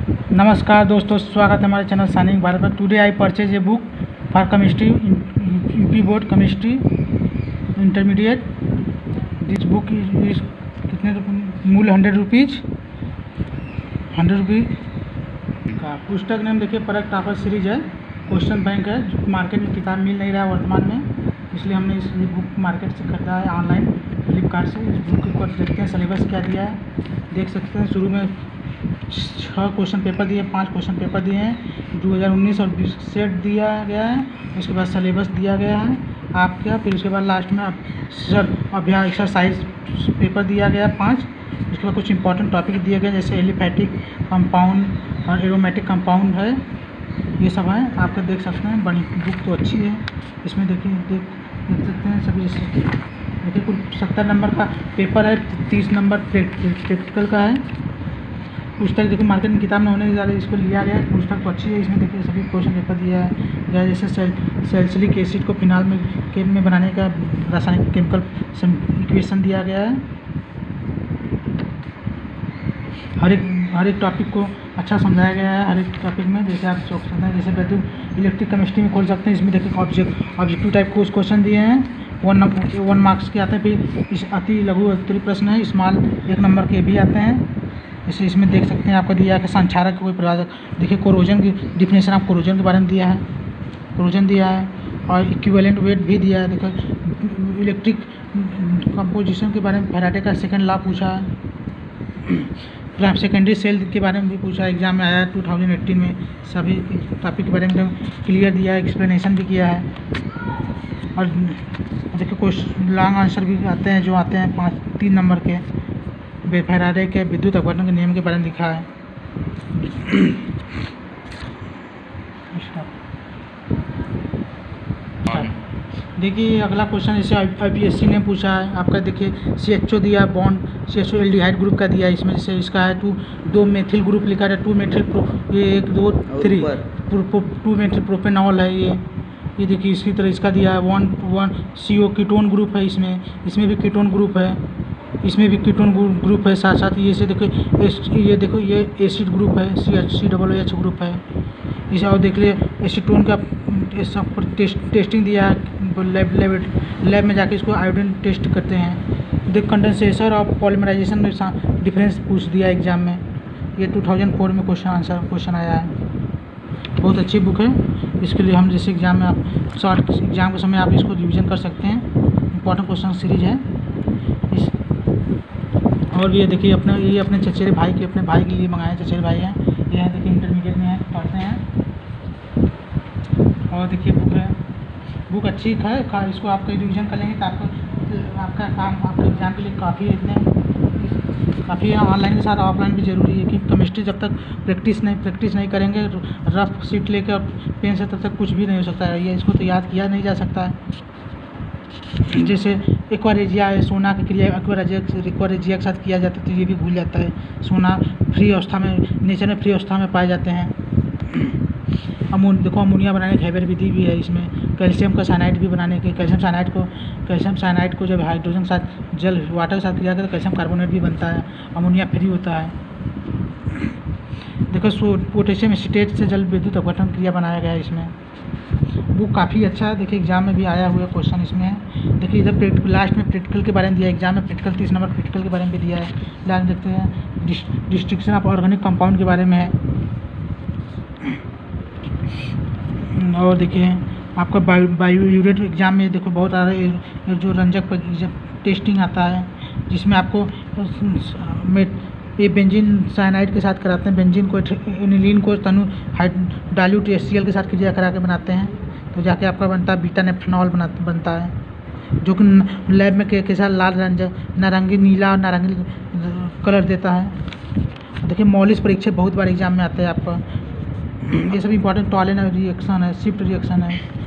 नमस्कार दोस्तों, स्वागत है हमारे चैनल साइनिंग भारत में। Today I purchase a book for chemistry, UP board chemistry intermediate. This book is कितने मूल्य 100 रुपीज़ का। पुस्तक नाम देखिए परख टापर सीरीज है, क्वेश्चन बैंक है। जो मार्केट में किताब मिल नहीं रहा है वर्तमान में, इसलिए हमने इस बुक मार्केट से खरीदा है ऑनलाइन फ्लिपकार्ट से। इस बुक को देखते हैं सिलेबस क्या दिया है, देख सकते हैं। शुरू में 6 क्वेश्चन पेपर दिए, 5 क्वेश्चन पेपर दिए हैं। 2019 और 20 सेट दिया गया है। उसके बाद सिलेबस दिया गया है आपका। फिर उसके बाद लास्ट में अभ्यास एक्सरसाइज पेपर दिया गया 5। उसके बाद कुछ इंपॉर्टेंट टॉपिक दिए गए, जैसे एलिफैटिक कंपाउंड और एरोमेटिक कंपाउंड है, ये सब है। आप देख सकते हैं, बड़ी बुक तो अच्छी है। इसमें देखिए देख सकते हैं सभी। देखिए कुल 70 नंबर का पेपर है, 30 नंबर प्रैक्टिकल का है। पुस्तक देखिए मार्केट में किताब में होने के ज़्यादा इसको लिया गया है। पुस्तक तो अच्छी है। इसमें देखिए सभी क्वेश्चन पेपर दिया है, जैसे सैलिसिलिक एसिड को फिनाल में बनाने का रासायनिक केमिकल इक्वेशन दिया गया है। हर एक टॉपिक को अच्छा समझाया गया है। हर एक टॉपिक में जैसे आप सोच सकते हैं, जैसे वैद्युत इलेक्ट्रिक केमिस्ट्री में खोल सकते हैं। इसमें देखिए ऑब्जेक्टिव टाइप को क्वेश्चन दिए हैं, 1 मार्क्स के आते हैं। फिर इस अति लघु उत्तरीय प्रश्न है, स्मॉल 1 नंबर के भी आते हैं। जैसे इसमें देख सकते हैं आपको दिया है कि संक्षारक कोई प्रभावक। देखिए कोरोजन की डिफिनेशन आप कोरोजन के बारे में दिया है, कोरोजन दिया है, और इक्विवेलेंट वेट भी दिया है। देखो इलेक्ट्रिक कंपोजिशन के बारे में फैराडे का सेकंड लॉ पूछा है। सेकेंडरी सेल के बारे में भी पूछा, एग्जाम में आया है 2018 में। सभी टॉपिक के बारे में क्लियर दिया है, एक्सप्लेनेशन भी किया है। और देखिए क्वेश्चन लॉन्ग आंसर भी आते हैं, जो आते हैं 3 नंबर के। फैराडे के विद्युत अपवर्तन के नियम के बारे में लिखा है। देखिए अगला क्वेश्चन जैसे IPSC ने पूछा है आपका। देखिए CHO दिया, बॉन्ड CHO एल्डिहाइड ग्रुप का दिया है। इसमें जैसे इसका है 2 मेथिल ग्रुप लिखा है, 2 मेथिल ये 1 2 3 2 मेथिल प्रोपेनॉल है। ये देखिए इसकी तरह इसका दिया है 1 CO कीटोन ग्रुप है। इसमें भी कीटोन ग्रुप है, इसमें भी कीटोन ग्रुप है। साथ साथ ये से देखो ये एसिड ग्रुप है, COOH ग्रुप है। इसे और देख लिए एसीटोन का टेस्टिंग दिया है। लैब में जाके इसको आयोडीन टेस्ट करते हैं। देख कंडेंसेशन और पॉलीमराइजेशन में डिफरेंस पूछ दिया एग्जाम में। ये 2004 में क्वेश्चन आया है। बहुत अच्छी बुक है। इसके लिए हम जैसे एग्जाम में आप शॉर्ट एग्जाम के समय आप इसको रिवीजन कर सकते हैं। इंपॉर्टेंट क्वेश्चन सीरीज है। और ये देखिए अपने चचेरे भाई के लिए मंगाए, चचेरे भाई हैं ये हैं। देखिए इंटरमीडिएट में हैं, पढ़ते हैं। और देखिए बुक अच्छी है। इसको आप कहीं रिवीजन कर लेंगे तो आपका काम आपके एग्जाम के लिए काफ़ी है। ऑनलाइन के साथ ऑफलाइन भी ज़रूरी है, क्योंकि केमिस्ट्री जब तक प्रैक्टिस नहीं करेंगे रफ सीट लेकर पेन से, तब तक कुछ भी नहीं हो सकता है। ये इसको तो याद किया नहीं जा सकता है। जैसे एक्वारेजिया है, सोना की क्रिया एक्वारेजिया के साथ किया जाता है, तो ये भी भूल जाता है। सोना फ्री अवस्था में, नेचर में फ्री अवस्था में पाए जाते हैं। देखो अमोनिया बनाने की हैबर विधि भी है इसमें। कैल्शियम का साइनाइड भी बनाने के, कैल्शियम साइनाइड को जब हाइड्रोजन के साथ वाटर के साथ क्रिया करते कैल्शियम कार्बोनेट भी बनता है, अमोनिया फ्री होता है। देखो पोटेशियम एसीटेट से जल विद्युत अपघटन क्रिया बनाया गया है इसमें। बुक काफ़ी अच्छा है। देखिए एग्जाम में भी आया हुआ क्वेश्चन इसमें है। देखिए इधर लास्ट में प्रैक्टिकल के बारे में दिया है। एग्जाम में प्रैक्टिकल 30 नंबर प्रैक्टिकल के बारे में भी दिया है। लास्ट देखते हैं डिस्ट्रिक्शन ऑफ ऑर्गेनिक कंपाउंड के बारे में है। और देखिए आपका बायोयूरेट एग्जाम में देखो बहुत सारे जो रंजक पर टेस्टिंग आता है, जिसमें आपको ये बेंजीन साइनाइड के साथ कराते हैं। बेंजीन को एनिलीन को डाइल्यूट HCl के साथ क्रिया करा के बनाते हैं, तो जाके आपका बनता है बीटा नेफ्थेनॉल बनता है, जो कि लैब में के साथ लाल नारंगी नीला और नारंगी कलर देता है। देखिए मॉलिस परीक्षे बहुत बार एग्जाम में आते हैं आपका। ये सब इंपॉर्टेंट टॉलेन रिएक्शन है, शिफ्ट रिएक्शन है।